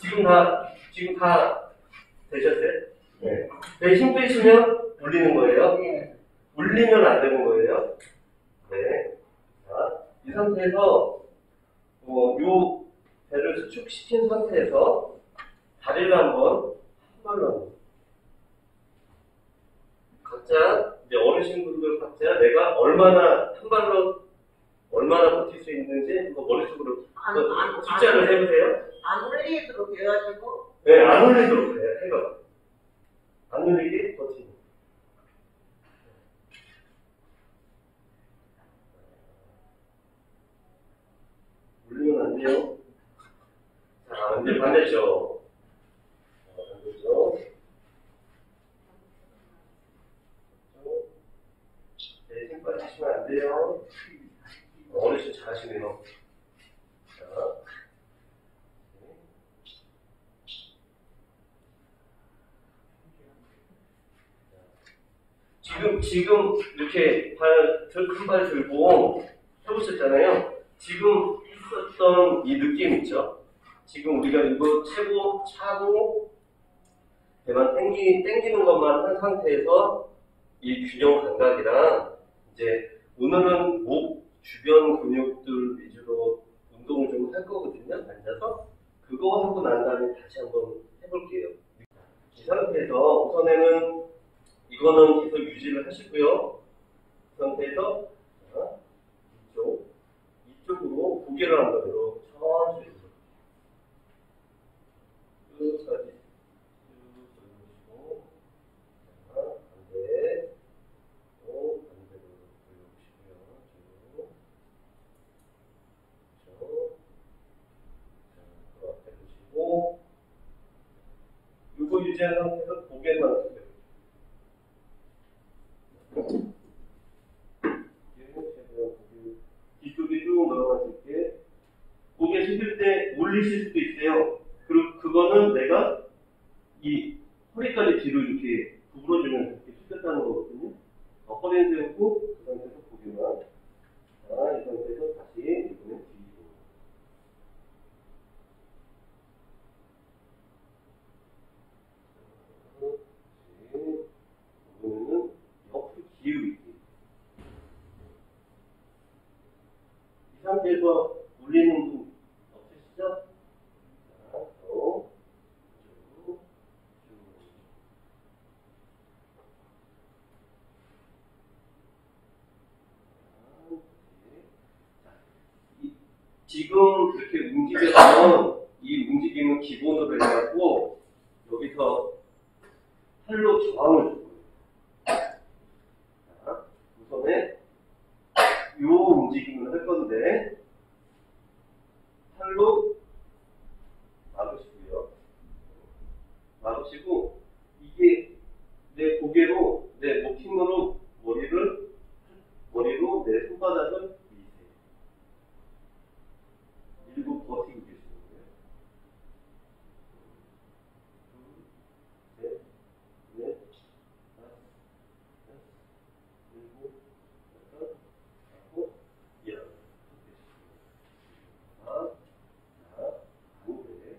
지금 다 되셨어요? 네. 네, 힘 빼시면 울리는 거예요. 네. 울리면 안 되는 거예요. 네. 자, 이 상태에서 요 배를 수축시킨 상태에서 다리를 한번 한 발로 각자 이제 어르신분들 각자 내가 얼마나 한 발로 얼마나 버틸 수 있는지 그거 머릿속으로 숫자를 해보세요. 안 울리도록 해가지고. 네, 안 울리도록 해요. 안 울리게 버티고. 울리면 안 돼요. 자, 이제 반대죠. 반대죠. 네, 힘 빠지시면 안 돼요. 어르신 잘하시네요. 자. 지금 이렇게 큰 발 들고 해보셨잖아요. 지금 했었던 이 느낌 있죠? 지금 우리가 이거 차고 배만 당기는 것만 한 상태에서 이 균형 감각이랑 이제 오늘은 목 주변 근육들 위주로 운동을 좀 할 거거든요. 앉아서 그거 하고 난 다음에 다시 한번 해볼게요. 이 상태에서 우선에는 이거는 계속 유지를 하시고요. 이 상태에서 이쪽으로 고개를 한번 이렇게 천천히 끝까지 쭉 돌려주시고 반대로 돌려보시고요. 그 앞에 보시고 이거 유지한 상태에서 고개만 숙여요. 뒤쪽에 쭉 넘어가실게. 고개 숙일 때 올리실 수도 있어요. 그리고 그거는 내가 이 허리까지 뒤로 이렇게 구부러주면서 이렇게 숙였다는 거거든요. 허리는 세우고 그 상태에서 고개만. 자, 이 상태에서 다시 이번엔 뒤로. 이번에는 옆으로 기울이기. 이 상태에서 울리는 분 없으시죠? 자, 또 쭉. 지금 이렇게 움직여서 이 움직임은 기본으로 해갖고 여기서 팔로 저항을 주고 자, 우선에 요 움직임을 할 건데 팔로 막으시고요. 막으시고 이게 내 고개로 내 목 힘으로 머리로 내 손바닥을 미세요. 밀고 버티고 계시는 거예요. 둘, 셋, 넷, 다섯, 여섯, 일곱, 여덟, 아홉, 열. 자, 반대.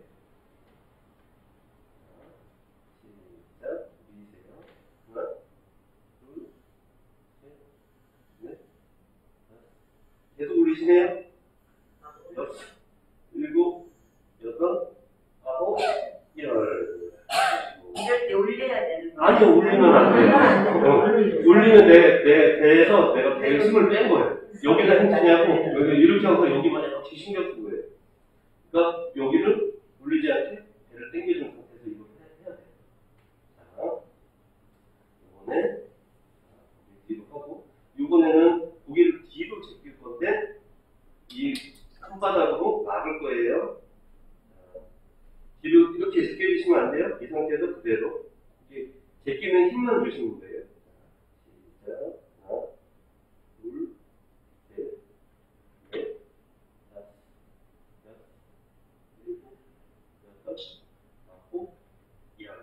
시작. 미세요. 하나, 둘, 셋, 넷, 다섯. 계속 올리시네요. 여섯, 일곱, 여덟, 아홉, 열. 이럴 때 올려야 되는 거. 아니요, 올리면 안 돼요. 올리면 내 배에서 내가 배에 힘을 뺀 거예요. 여기다 힘 주냐고, 여기 이렇게 하고 여기만 이렇게 신경 쓴 거예요. 그러니까 여기를 올리지 않게 배를 당겨주는 상태에서 이걸 해야 돼요. 자, 이번에 뒤로 하고, 이번에는 고개를 뒤로 제낄 건데, 이 손바닥으로 막을 거예요. 자, 뒤로 이렇게 제껴주시면 안 돼요. 이 상태에서 그대로. 이렇게 제끼는 힘만 주시면 돼요. 자, 하나, 둘, 셋, 넷, 다섯, 여섯, 일곱, 여덟, 아홉, 열.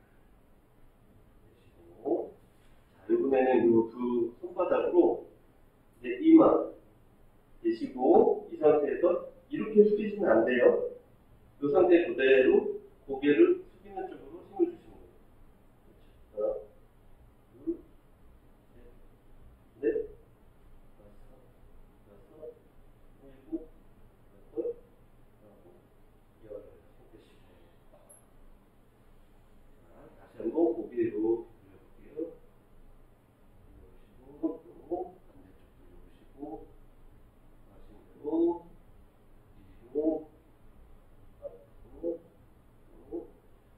내쉬고. 자, 이번에는 요 두 손바닥으로 이제 이마 대시고 이 상태에서 이렇게 숙이시면 안 돼요. 이 상태 그대로 고개를 숙이는 쪽으로 힘을 주시는 거예요. 하나, 둘, 셋, 넷, 다섯, 여섯, 일곱, 여덟, 아홉, 열. 손 떼시고. 자, 다시 한번 고개로 돌려볼게요. 돌려보시고, 또 반대쪽 돌려보시고, 하신 대로 뒤로, 앞으로, 또,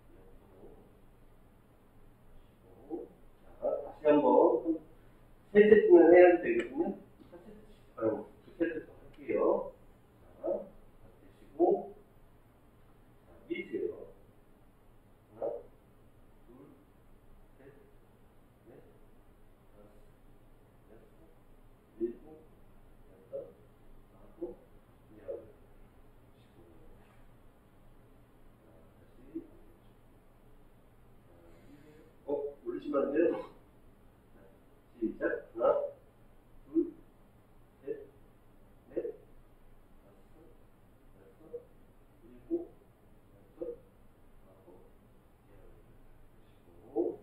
옆으로, 자, 다시 한번 세 세트는 해야 되거든요. 한 세트씩, 아니, 두 세트 더 할게요. 자, 떼시고, 자, 미세요. 하나, 둘, 셋, 넷, 다섯, 여섯, 일곱, 여덟, 아홉, 열. 올리시면 안 돼요? 시작. 하나, 둘, 셋, 넷, 다섯, 여섯, 일곱, 여덟, 아홉, 열.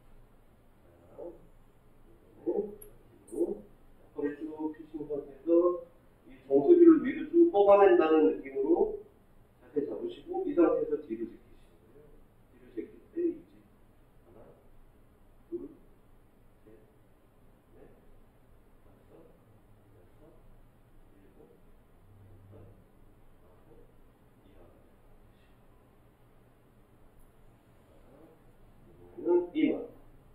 그리고 허리 쭉 펴신 상태에서 이 정수리를 위로 쭉 뽑아낸다는 느낌으로 자세 잡으시고 이 상태에서 뒤로 제끼시는 거예요. 뒤로 제낄 때 유지. 하나, 둘, 셋, 넷, 다섯, 여섯, 일곱, 여덟, 아홉, 열. 이거는 이만.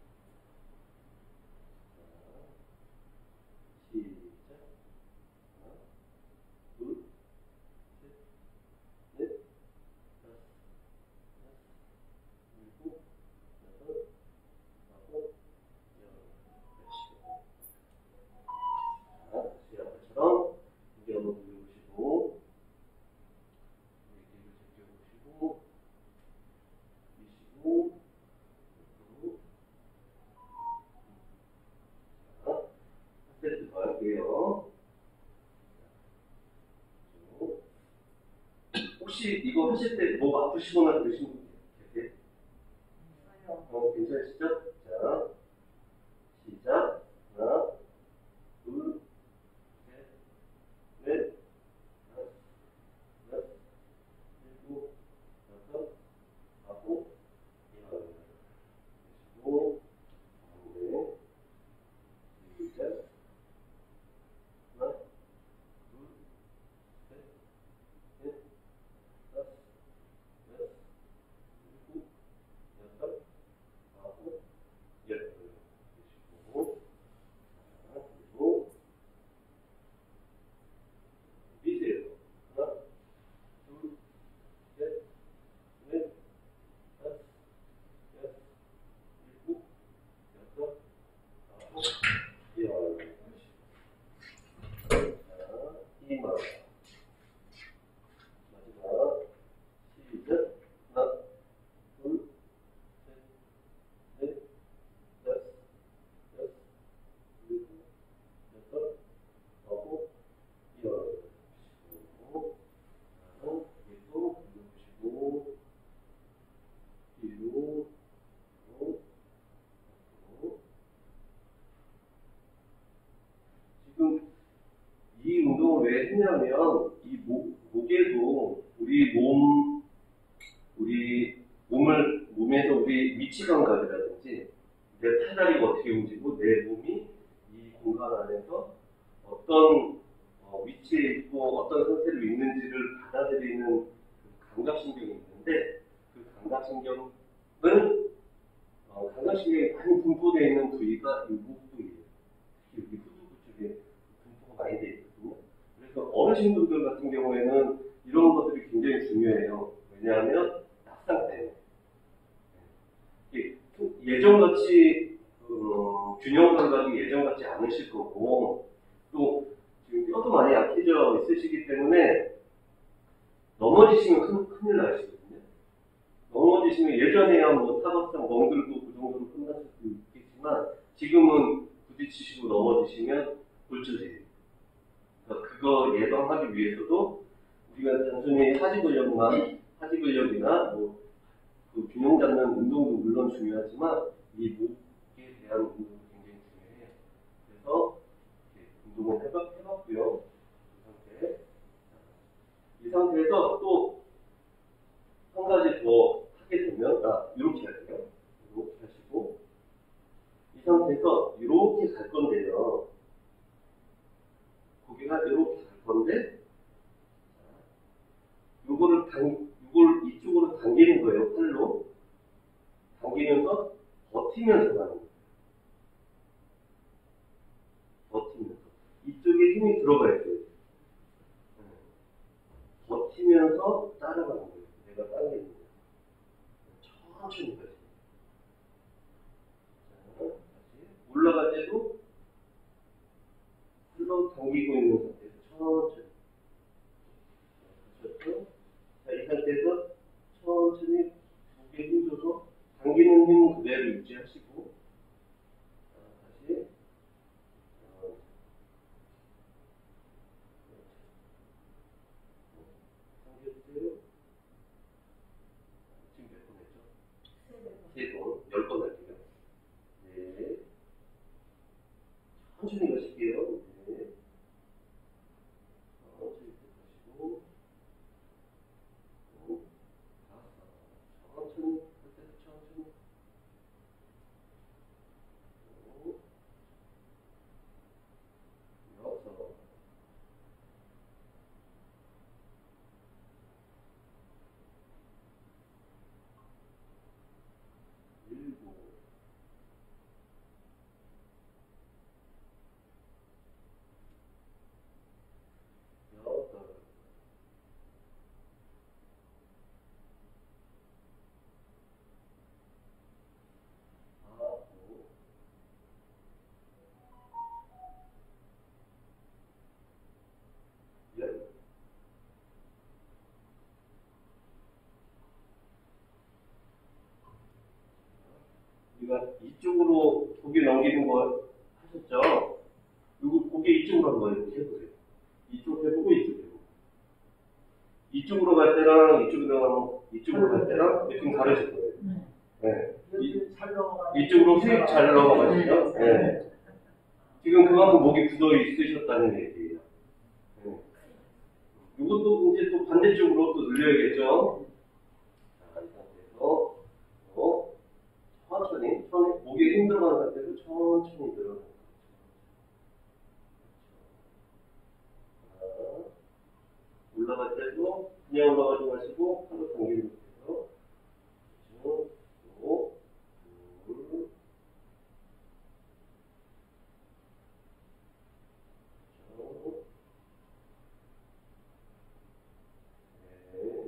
시작. 하나, 둘, 셋, 넷, 다섯, 여섯, 일곱, 여덟, 아홉, 열. 자, 다시 아까처럼 이제 한번 돌려보시고, 뒤로 제껴보시고, 미시고, 옆으로. 자, 한 세트 더 할게요. 혹시 이거 하실 때 목 아프시거나 그러신 분 계세요? 괜찮으시죠? 자, 시작. 하나, 둘, 셋, 넷, 다섯, 여섯, 일곱, 여덟, 아홉, 열. 그리고 가운데 시작. 하나, 둘, 셋, 넷, 다섯, 여섯, 일곱, 여덟, 아홉, 열. 그리고 자, 그리고 미세요. 하나, 둘, 셋, 넷, 다섯, 여섯, 일곱, 여덟, 아홉, 열. 자, 이마. 마지막. 시작. 하나, 둘, 셋, 넷, 다섯, 여섯, 일곱, 여덟, 아홉, 열. 그리고 자, 계속 눌러보시고 뒤로, 앞으로, 앞으로. 지금 이 운동을 왜 했냐면 이 목에도 우리 몸에서 우리 위치 감각이라든지 내 팔다리가 어떻게 움직이고 내 몸이 이 공간 안에서 어떤 위치에 있고 어떤 상태로 있는지를 받아들이는 그 감각신경이 있는데 그 감각신경이 많이 분포되어 있는 부위가 이 목 부위예요. 특히 여기 후두부 쪽에 분포가 많이 되어 있거든요. 그래서 어르신분들 같은 경우에는 이런 것들이 굉장히 중요해요. 왜냐하면 낙상 때문에. 예전같이 균형 감각이 예전같지 않으실 거고 또 지금 뼈도 많이 약해져 있으시기 때문에 넘어지시면 큰일 나시거든요. 넘어지시면 예전에야 뭐 타박상 멍들고 그 정도로 끝났을 수 있겠지만 지금은 부딪히시고 넘어지시면 골절이에요. 그러니까 그거 예방하기 위해서도 우리가 단순히 하지 근력만 하지 근력이나 그 균형 잡는 운동도 물론 중요하지만 이 목에 대한 운동도 굉장히 중요해요. 그래서 운동을 해봤고요. 이 상태에서 또 한 가지 더 하게 되면 이렇게 할게요. 이렇게 하시고 이 상태에서 이렇게 갈 건데요. 고개가 이렇게 갈 건데 이걸 이쪽으로 당기는 거예요. 팔로 당기면서 버티면서 가는 거예요. 버티면서 이쪽에 힘이 들어가야 돼요. 버티면서 따라가는 거예요. 내가 당기는 거예요. 천천히 가세요. 다시 올라갈 때도 팔로 당기고 있는 상태에서 천천히. 그렇죠? 자, 이 상태에서 천천히 목에 힘줘서 당기는 힘은 그대로 유지하시고 다시 당겼어요. 지금 몇 번 했죠? 3번, 10번 할게요. 네. 천천히 가실게요. 네. 천천히 가시고 천천히 할 때도 천천히 여섯 일곱 여덟 아홉 열 우리가 이쪽으로 고개 넘기는 거 하셨죠? 그리고 고개 이쪽으로 한번 이렇게 해보세요. 이쪽 해보고 이쪽 해보고 이쪽으로 갈 때랑 이쪽으로 갈 때랑 느낌 다르실 거예요. 네. 이쪽으로 휙 잘 넘어가시죠? 네. 지금 그만큼 목이 굳어 있으셨다는 얘기예요. 네. 이것도 이제 또 반대쪽으로 또 늘려야겠죠? 자, 이 상태에서 천천히 목에 힘 들어가는 상태에서 천천히 들어가는 거죠. 올라갈 때도 그냥 올라가지 마시고 팔로 당기는 거예요. 그렇죠. 둘, 그렇죠. 네.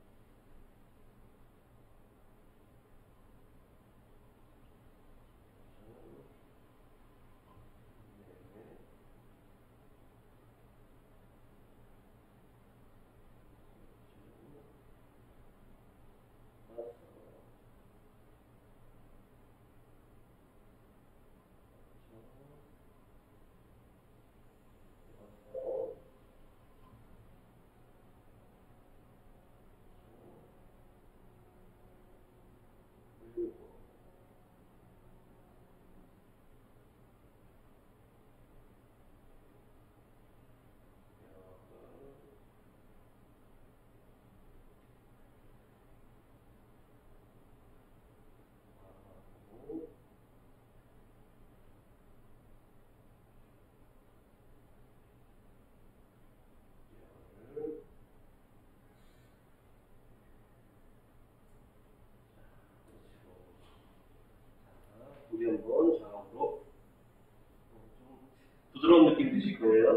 우리 한번 좌우로 좀 부드러운 느낌 드실 거예요.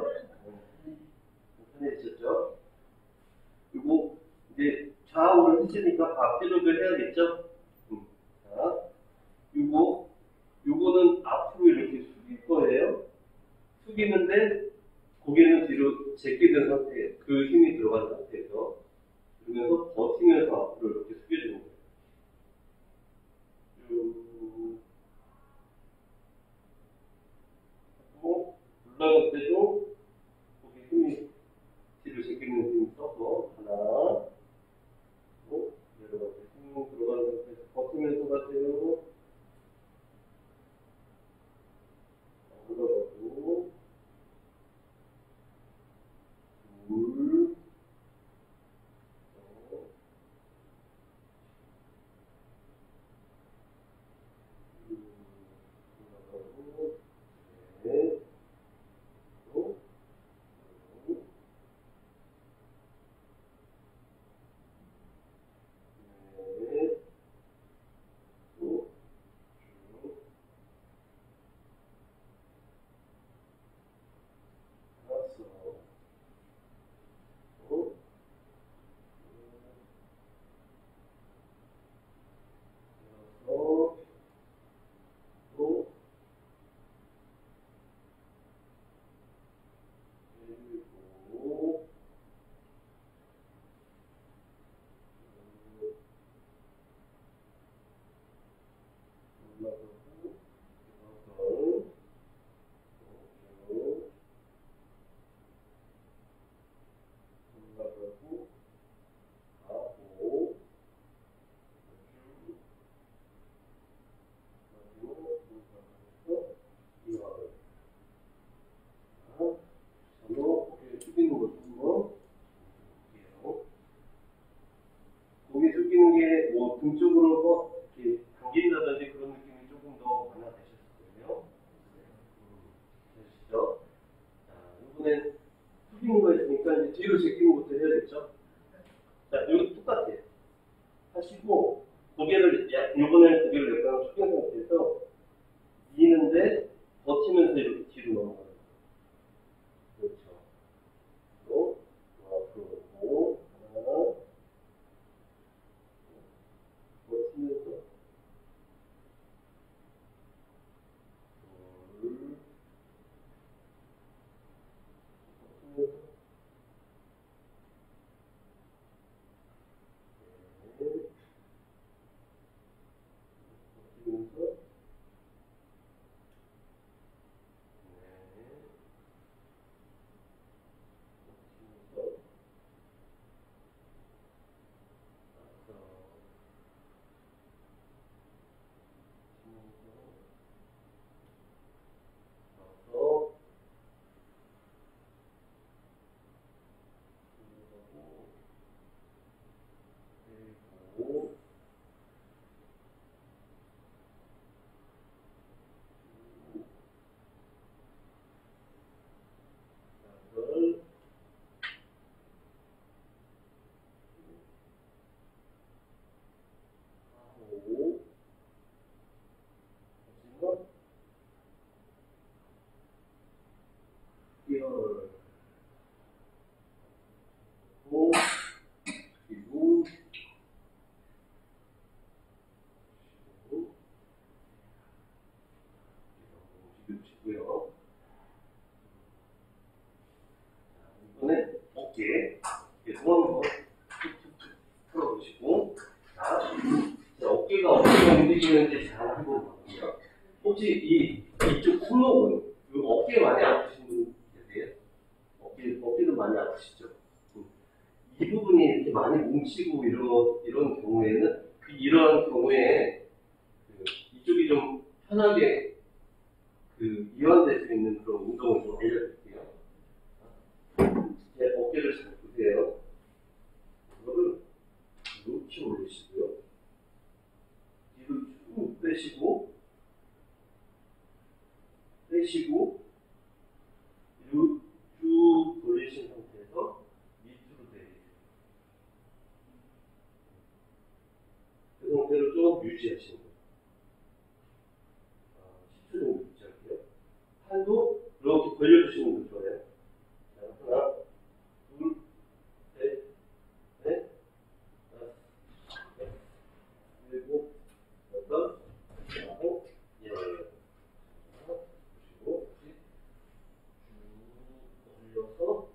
편해지셨죠? 그리고 이제 좌우를 했으니까 앞뒤로도 해야겠죠? 자, 요거는 앞으로 이렇게 숙일 거예요. 숙이는데 고개는 뒤로 제게 된 상태, 그 힘이 들어간 상태에서 그러면서 버티면서 앞으로 이렇게 숙여주는 거예요. 올라갈 때도 거기 힘이 뒤로 제끼는 힘 써서 하나, 등 쪽으로 뭐 이렇게 당긴다든지 그런 느낌이 조금 더 완화되셨을 거예요. 되시죠? 자, 이번엔 숙이는 거 있으니까 이제 뒤로 제끼는 것도 해야겠죠? 자, 여기 똑같아. 하시고, 고개를, 이번에는 고개를 약간 숙인 상태에서 미는데 버티면서 이렇게 뒤로 넘어가요. 그렇죠. 또, 앞으로, 하나, 버티면서, 둘, 버티면서, 넷, 버티면서, 이번에 어깨 한번 툭툭툭 풀어보시고, 자, 어깨가 어떻게 움직이는지 잘 한번 보고요. 혹시 이쪽 손목은 이 어깨 많이 아프신 분 계세요? 어깨도 많이 아프시죠? 이 부분이 이렇게 많이 뭉치고 이런 경우에는 이러한 경우에 이쪽이 좀 편하게 이완될 수 있는 그런 운동을 좀 알려드릴게요. 이제 어깨를 잘 보세요. 이거를 이렇게 올리시고요. 뒤로 쭉 빼시고 쭉 돌리신 상태에서 밑으로 내리세요. 그 상태로 좀 유지하시는 거예요. 10초 정도 유지할게요. 팔도 이렇게 벌려주시는 거 좋아요. 자, 하나, 둘, 셋, 넷, 다섯, 여섯, 일곱, 여덟, 아홉, 열. 보시고, 쭉 올려서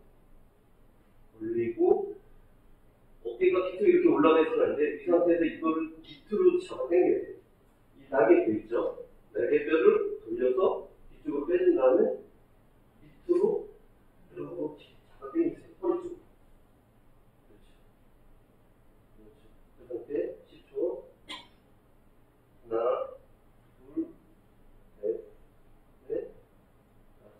올리고, 어깨가 계속 이렇게 올라가 있으면 안 돼. 이 상태에서 이거를 밑으로 잡아 당겨야 돼요. 이 날개뼈 있죠? 날개뼈를 돌려서 이쪽으로 빼준 다음에 밑으로 이렇게 잡아 당기세요. 허리 쪽. 그렇죠. 그 상태 10초. 하나, 둘, 셋, 넷, 다섯,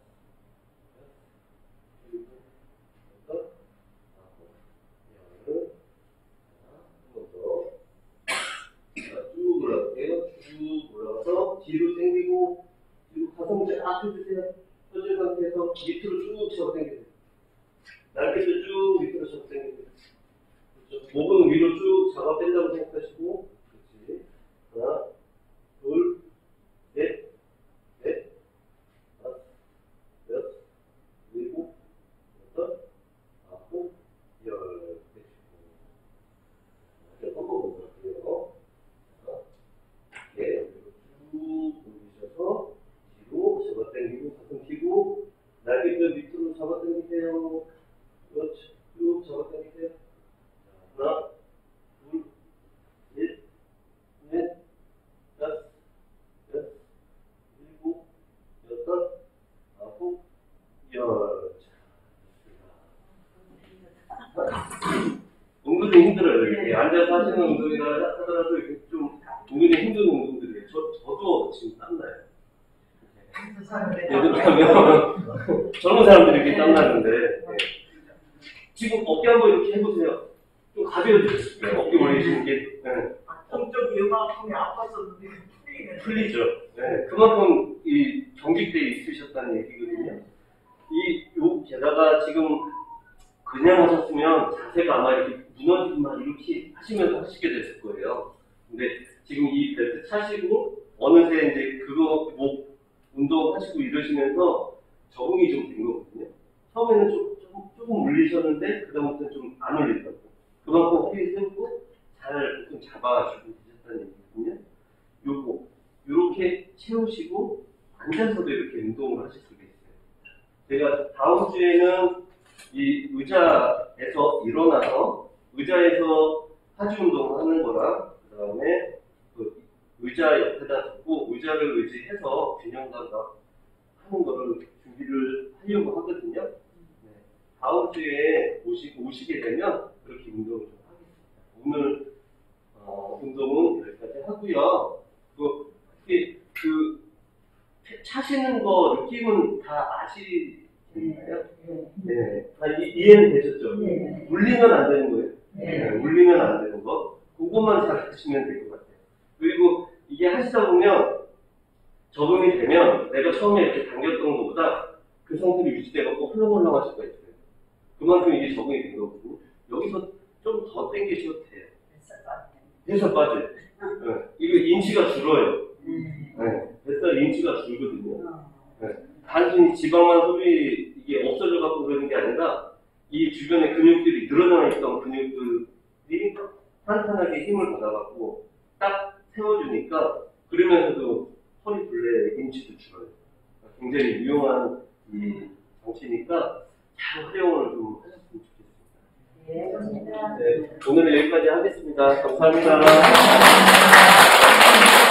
여섯, 일곱, 여덟, 아홉, 열. 한 번 더. 자, 쭉 올라갈게요. 쭉 올라가서 뒤로 당기고, 그리고 가슴 쫙 펴주세요. 펴준 상태에서 밑으로 쭉 잡아당기세요. 날개도 쭉 밑으로 잡아당기세요. 그렇죠. 목은 위로 쭉 잡아 뺀다고 생각하시고, 그렇지. 하나, 둘, 셋, 넷, 다섯, 여섯, 일곱, 여덟, 아홉, 열. 한번 볼게요. 이렇게 쭉 올리셔서 뒤로 잡아당기고 가슴 펴고 날개뼈 밑으로 잡아당기세요. 그렇죠. 쭉 잡아당기세요. 하나, 둘, 셋, 넷, 다섯, 여섯, 일곱, 여덟, 아홉, 열. 은근히 힘들어요. 이렇게 앉아서 하시는 운동이라 하더라도 이렇게 좀 은근히 힘든 운동들이에요. 저도 지금 땀나요. 예를 들면 젊은 사람들이 이렇게 땀나는데 지금 어깨 한번 이렇게 해보세요. 좀 가벼워지겠어요. 어깨 올리시는 게. 네. 동쪽 요만큼이 아팠었는데 풀리네. 풀리죠. 네, 그만큼 이 경직돼 있으셨다는 얘기거든요. 게다가 지금 그냥 하셨으면 자세가 아마 이렇게 무너지기만 이렇게 하시면서 하시게 됐을 거예요. 근데 지금 이 벨트 차시고 어느새 이제 그거 목 운동하시고 이러시면서 적응이 좀 된 거거든요. 처음에는 조금 울리셨는데 그다음부터는 좀 안 울리더라고요. 그만큼 허리 세우고 잘 좀 잡아주고 계셨다는 얘기거든요. 요렇게 채우시고 앉아서도 이렇게 운동을 하실 수가 있어요. 제가 다음 주에는 이 의자에서 일어나서 의자에서 하지 운동을 하는 거랑 그 다음에 그 의자 옆에다 두고 의자를 의지해서 균형감각 하는 거를 준비를 하려고 하거든요. 네. 다음 주에 오시게 되면 그렇게 운동을 좀 하겠습니다. 오늘 운동은 여기까지 하고요. 차시는 거 느낌은 다 아시나요? 네. 이해는 되셨죠? 네. 울리면 안 되는 거예요. 네. 울리면 안 되는 거. 그것만 잘 하시면 될 것 같아요. 그리고 이게 하시다 보면 적응이 되면 내가 처음에 이렇게 당겼던 것보다 그 상태로 유지돼갖고 헐렁헐렁 하실 수가 있어요. 그만큼 이게 적응이 된 거거든요. 여기서 좀 더 당기셔도 돼요. 뱃살 빠져요. 네. 이거 인치가 줄어요. 네. 뱃살 인치가 줄거든요. 네. 단순히 지방만 소비 이게 없어져갖고 그러는 게 아니라 이 주변에 근육들이 늘어나 있던 근육들이 탄탄하게 힘을 받아갖고 딱 세워주니까 그러면서도 허리 둘레 인치도 줄어요. 굉장히 유용한 이 장치니까 잘 활용을 좀 하셨으면 좋겠습니다. 네, 좋습니다. 네, 오늘 여기까지 하겠습니다. 감사합니다.